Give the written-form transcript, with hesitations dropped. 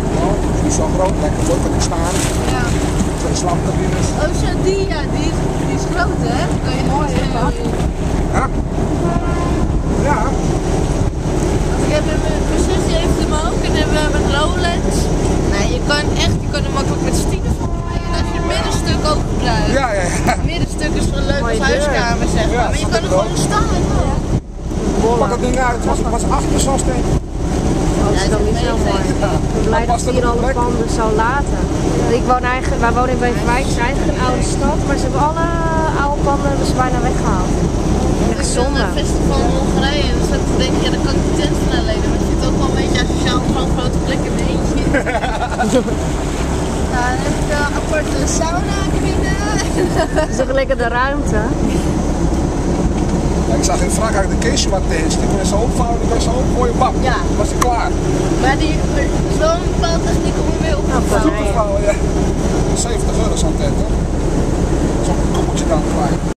Oh, die is zo groot, lekker mooi staan. Ja. Twee slaapcabines. Oh, zo die, ja, die is groot, hè? Kan je mooi hebben. Ja. Ja. Ik heb mijn zusje heeft hem ook en hebben we met Rolex. Nee, je kan hem makkelijk met stiekem volgen. Als je het middenstuk ook gebruikt. Ja. Het middenstuk is wel leuk als huiskamer, zeg maar. Ja, Maar je kan er gewoon staan. Pak het ding uit, het was achter zo'n steen. Dat is dan niet zo mooi. Ik ben blij dat hier alle panden zo laten. Wij wonen in Beverwijk, het is eigenlijk een oude stad, maar ze hebben alle oude panden dus bijna weggehaald. Echt zonde. Een festival in Hongarije en dan denk je, ja, daar kan ik de tent van alleen. Maar ik vind het ook wel een beetje asociaal om zo'n grote plek in mijn eentje. Nou, dan heb ik een aparte sauna cabine. Het is ook lekker de ruimte. Ja, ik zag in Frankrijk de Keesje tent, die kon je zo opvouwen, die kon je zo op, mooie bak. Ja. Was die klaar. Maar die is wel een bepaalde techniek om hem weer op te vouwen. Ja. 70 euro zo'n tent, hè?